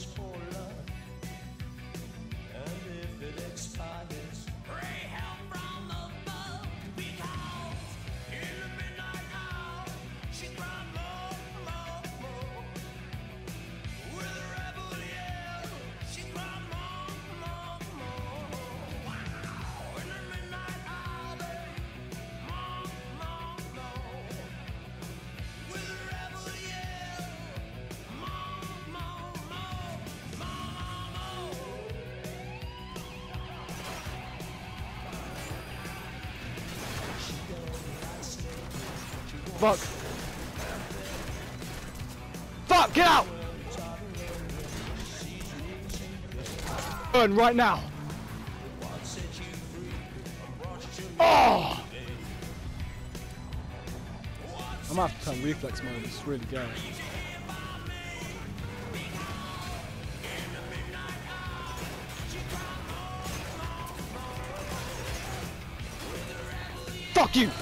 Fuck! Fuck! Get out! Burn right now! Oh! I'm gonna have to turn reflex mode, it's really gay. Fuck you!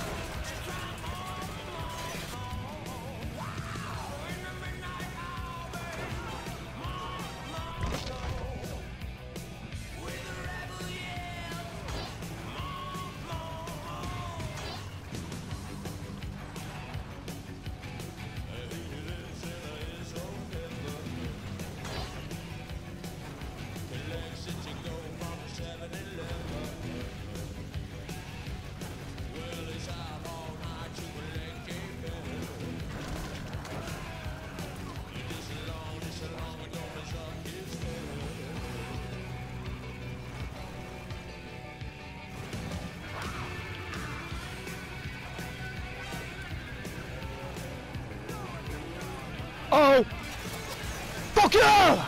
Oh! Fuck you!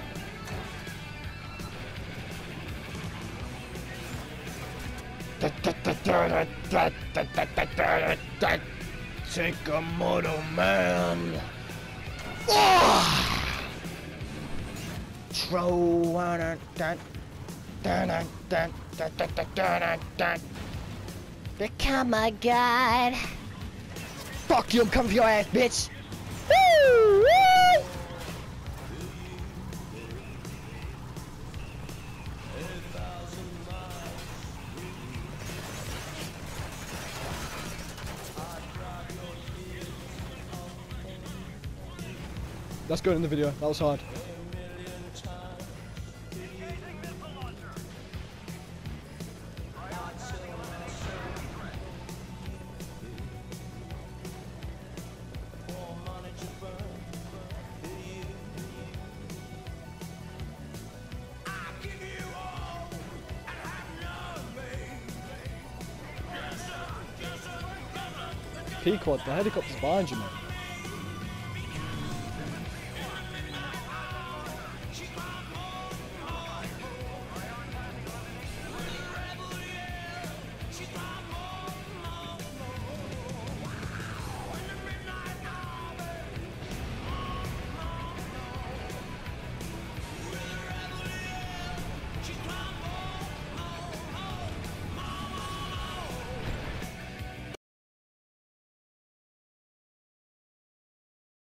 Take a Mortal Man. Become a god. Fuck you, I'm coming for your ass, bitch. Woo! Woo! That's good in the video, that was hard. Pequod, the helicopter's behind you, man.